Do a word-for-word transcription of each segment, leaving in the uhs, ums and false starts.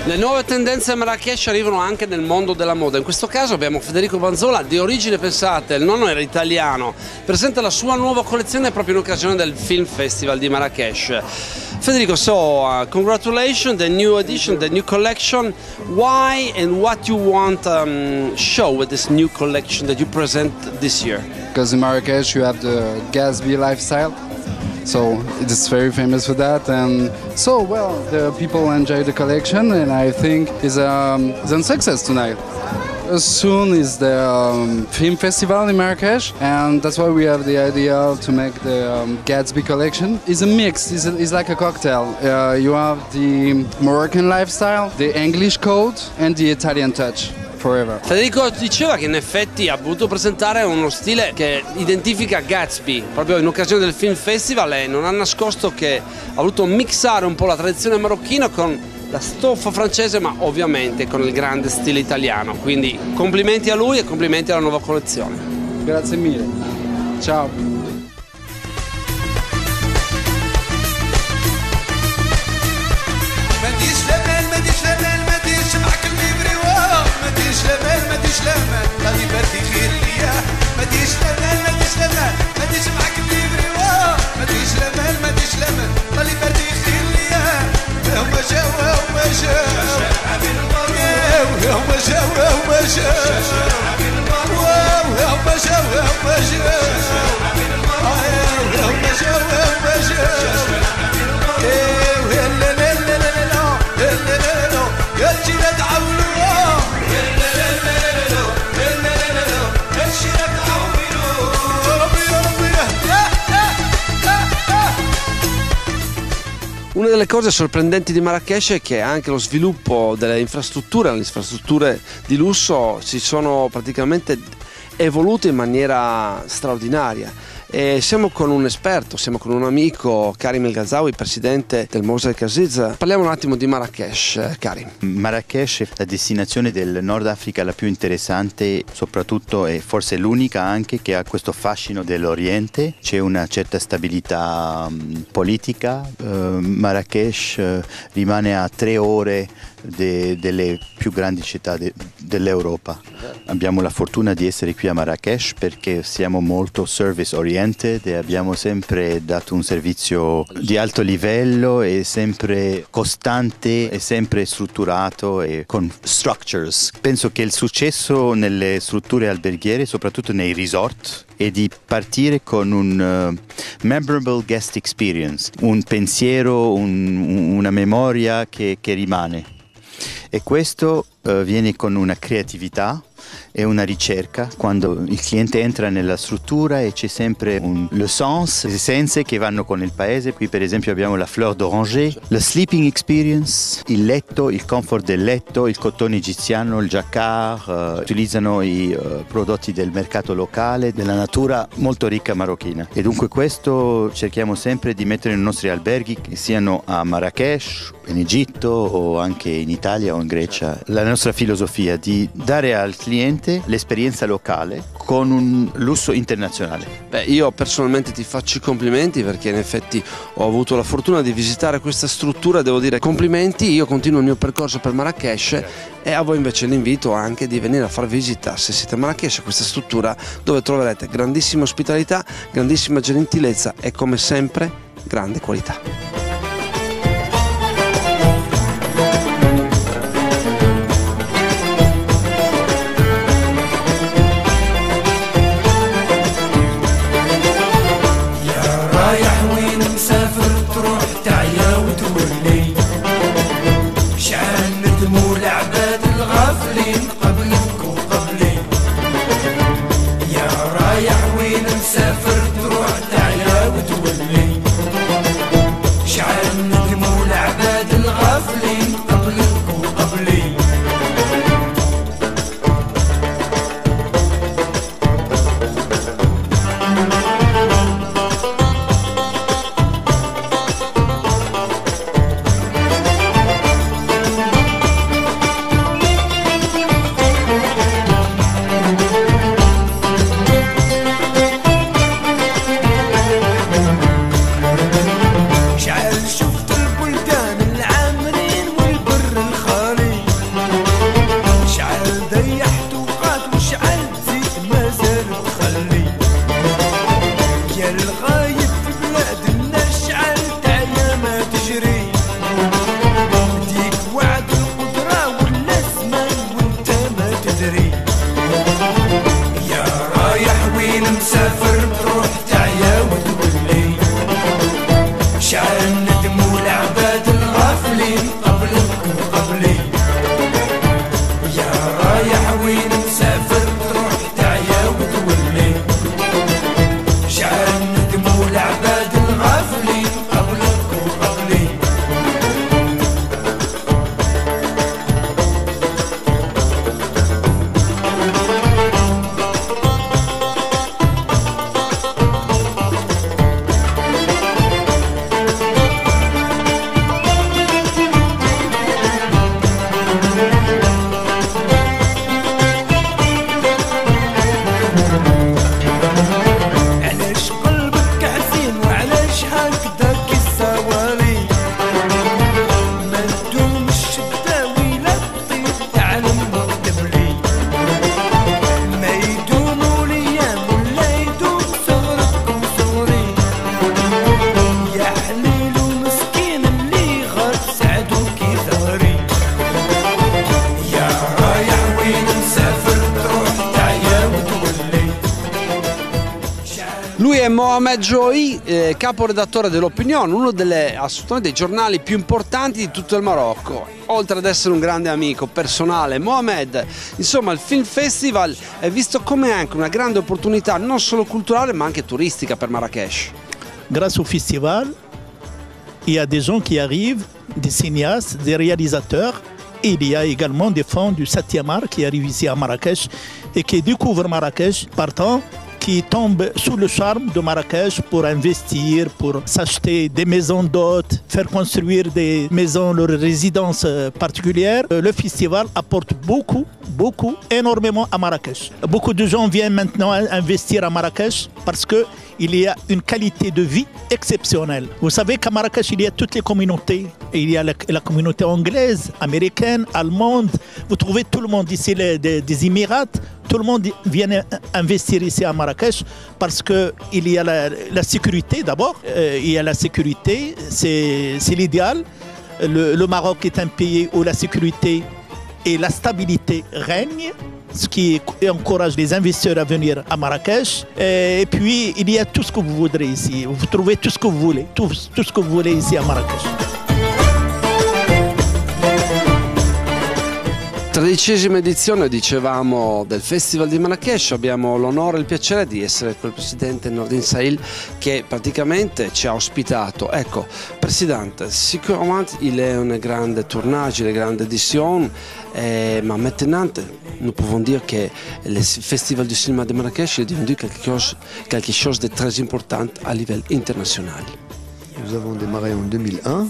Le nuove tendenze a Marrakech arrivano anche nel mondo della moda. In questo caso abbiamo Federico Vanzola, di origine, pensate, il nonno era italiano, presenta la sua nuova collezione proprio in occasione del Film Festival di Marrakech. Federico, so uh, congratulations, the new edition, the new collection. Why and what you want um, show with this new collection that you present this year? Because in Marrakech you have the Gatsby lifestyle. So it's very famous for that, and so well the people enjoy the collection, and I think it's, um, it's a success tonight. Soon is the um, film festival in Marrakech, and that's why we have the idea to make the um, Gatsby collection. It's a mix, it's, a, it's like a cocktail. Uh, you have the Moroccan lifestyle, the English code, and the Italian touch. Forever. Federico diceva che in effetti ha voluto presentare uno stile che identifica Gatsby proprio in occasione del Film Festival e non ha nascosto che ha voluto mixare un po' la tradizione marocchina con la stoffa francese, ma ovviamente con il grande stile italiano. Quindi complimenti a lui e complimenti alla nuova collezione. Grazie mille. Ciao. لا يبردي خير ليا ما ديش لمال ما ديش لمال ما ديش معاك الليبري واه ما ديش لمال ما ديش لمال لا يبردي خير ليا هما جاوا هما جاوا هما جاوا هما جاوا هما جاوا هما جاوا هما جاوا هما جاوا لا لا لا لا لا لا لا يا الجيران عاونوا Una delle cose sorprendenti di Marrakech è che anche lo sviluppo delle infrastrutture, le infrastrutture di lusso si sono praticamente evolute in maniera straordinaria. E siamo con un esperto, siamo con un amico, Karim El Ghazaoui, presidente del Mosaic Aziz. Parliamo un attimo di Marrakech, Karim. Marrakech è la destinazione del Nord Africa la più interessante, soprattutto e forse l'unica anche che ha questo fascino dell'Oriente. C'è una certa stabilità um, politica. Uh, Marrakech uh, rimane a tre ore de, delle più grandi città de, dell'Europa. Abbiamo la fortuna di essere qui a Marrakech perché siamo molto service oriented e abbiamo sempre dato un servizio di alto livello e sempre costante e sempre strutturato e con structures. Penso che il successo nelle strutture alberghiere, soprattutto nei resort, è di partire con un uh, memorable guest experience, un pensiero, un, una memoria che, che rimane. E questo uh, viene con una creatività e una ricerca. Quando il cliente entra nella struttura e c'è sempre un, le sens, le essenze che vanno con il paese. Qui per esempio abbiamo la fleur d'oranger, la sleeping experience, il letto, il comfort del letto, il cotone egiziano, il jacquard, uh, utilizzano i uh, prodotti del mercato locale, della natura molto ricca marocchina. E dunque questo cerchiamo sempre di mettere nei nostri alberghi, che siano a Marrakech, in Egitto o anche in Italia o in Grecia. La nostra filosofia di dare al cliente l'esperienza locale con un lusso internazionale. Beh, io personalmente ti faccio i complimenti perché in effetti ho avuto la fortuna di visitare questa struttura, devo dire complimenti. Io continuo il mio percorso per Marrakech e a voi invece l'invito anche di venire a far visita, se siete a Marrakech, a questa struttura dove troverete grandissima ospitalità, grandissima gentilezza e come sempre grande qualità. è Mohamed Joui, eh, caporedattore dell'Opinione, uno delle, assolutamente dei giornali più importanti di tutto il Marocco. Oltre ad essere un grande amico personale, Mohamed, insomma, il Film Festival è visto come anche una grande opportunità non solo culturale ma anche turistica per Marrakech. Grâce au festival, il y a des gens qui arrivent, des cinéastes, des réalisateurs. Et il y a également des fans du septième art qui arrivent ici à Marrakech et qui découvrent Marrakech partant, qui tombent sous le charme de Marrakech pour investir, pour s'acheter des maisons d'hôtes, faire construire des maisons, leurs résidences particulières. Le festival apporte beaucoup, beaucoup, énormément à Marrakech. Beaucoup de gens viennent maintenant investir à Marrakech parce que il y a une qualité de vie exceptionnelle. Vous savez qu'à Marrakech, il y a toutes les communautés. Il y a la, la communauté anglaise, américaine, allemande. Vous trouvez tout le monde ici, les, des, des Émirats. Tout le monde vient investir ici à Marrakech parce qu'il y a la, la sécurité d'abord. Euh, il y a la sécurité, c'est l'idéal. Le, le Maroc est un pays où la sécurité et la stabilité règnent, ce qui encourage les investisseurs à venir à Marrakech. Et puis, il y a tout ce que vous voudrez ici. Vous trouvez tout ce que vous voulez, tout, tout ce que vous voulez ici à Marrakech. Tredicesima edizione, dicevamo, del Festival di Marrakech. Abbiamo l'onore e il piacere di essere col presidente Nordin Saïl che praticamente ci ha ospitato. Ecco, Presidente, sicuramente il est un grande tournage, une grande édition, eh, ma maintenant nous pouvons dire que le Festival du cinéma de Marrakech est devenu quelque chose, quelque chose de très important à niveau international. Nous avons démarré en deux mille un,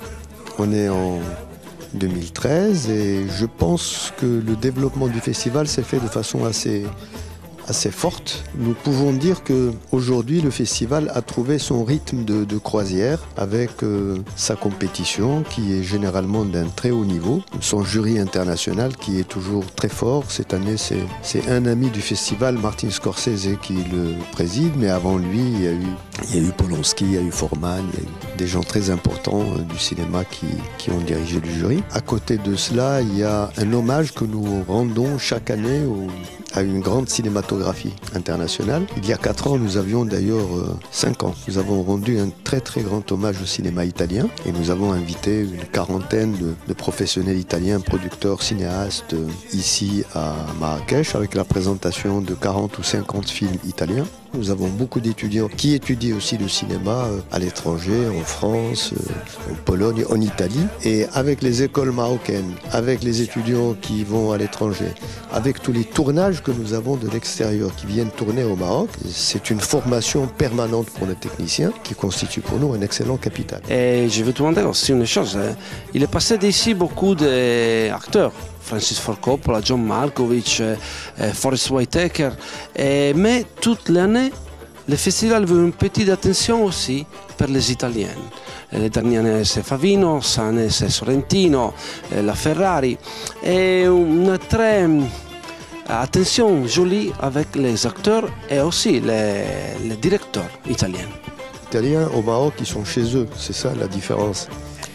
on est en deux mille treize et je pense que le développement du festival s'est fait de façon assez, assez forte. Nous pouvons dire qu'aujourd'hui le festival a trouvé son rythme de, de croisière avec euh, sa compétition qui est généralement d'un très haut niveau, son jury international qui est toujours très fort. Cette année c'est un ami du festival, Martin Scorsese, qui le préside, mais avant lui il y a eu, il y a eu Polanski, il y a eu Forman, il y a eu des gens très importants du cinéma qui, qui ont dirigé le jury. À côté de cela, il y a un hommage que nous rendons chaque année au, à une grande cinématographie internationale. Il y a quatre ans, nous avions d'ailleurs euh, cinq ans, nous avons rendu un très très grand hommage au cinéma italien et nous avons invité une quarantaine de, de professionnels italiens, producteurs, cinéastes euh, ici à Marrakech avec la présentation de quarante ou cinquante films italiens. Nous avons beaucoup d'étudiants qui étudient aussi le cinéma à l'étranger, en France, en Pologne, en Italie. Et avec les écoles marocaines, avec les étudiants qui vont à l'étranger, avec tous les tournages que nous avons de l'extérieur qui viennent tourner au Maroc, c'est une formation permanente pour les techniciens qui constitue pour nous un excellent capital. Et je veux te demander aussi une chose. Il est passé d'ici beaucoup d'acteurs. Francis Ford Coppola, John Malkovich, eh, Forest Whitaker, eh, mais toute l'année, le festival veut une petite attention aussi pour les Italiens. Le dernière année c'est Favino, cette année c'est Sorrentino, eh, la Ferrari, et une très attention jolie avec les acteurs et aussi les, les directeurs italiens. Les Italiens au Maroc, ils sont chez eux, c'est ça la différence.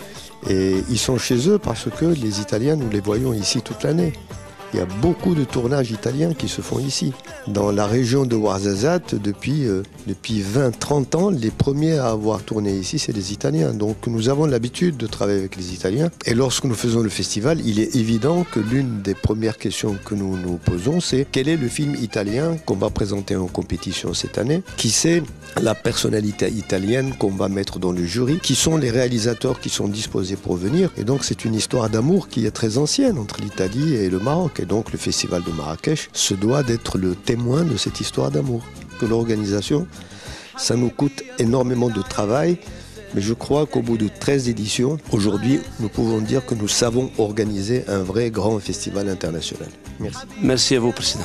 Et ils sont chez eux parce que les Italiens, nous les voyons ici toute l'année. Il y a beaucoup de tournages italiens qui se font ici. Dans la région de Ouarzazate, depuis, euh, depuis vingt trente ans, les premiers à avoir tourné ici, c'est les Italiens. Donc nous avons l'habitude de travailler avec les Italiens. Et lorsque nous faisons le festival, il est évident que l'une des premières questions que nous nous posons, c'est quel est le film italien qu'on va présenter en compétition cette année? Qui c'est la personnalité italienne qu'on va mettre dans le jury? Qui sont les réalisateurs qui sont disposés pour venir? Et donc c'est une histoire d'amour qui est très ancienne entre l'Italie et le Maroc. Et donc le festival de Marrakech se doit d'être le témoin de cette histoire d'amour. Que l'organisation, ça nous coûte énormément de travail, mais je crois qu'au bout de treize éditions, aujourd'hui, nous pouvons dire que nous savons organiser un vrai grand festival international. Merci. Merci à vous, Président.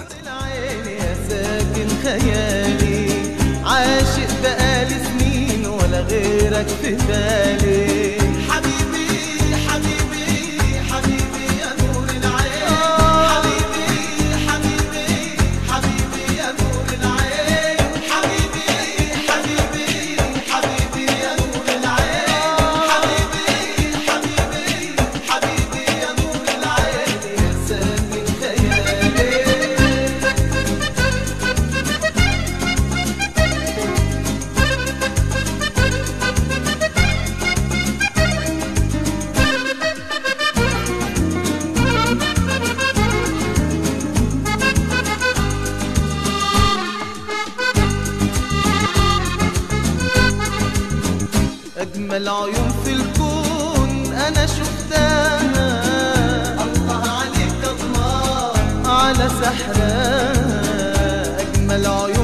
أجمل عيون في الكون أنا شفتها، الله عليك الله على سحرها. أجمل عيون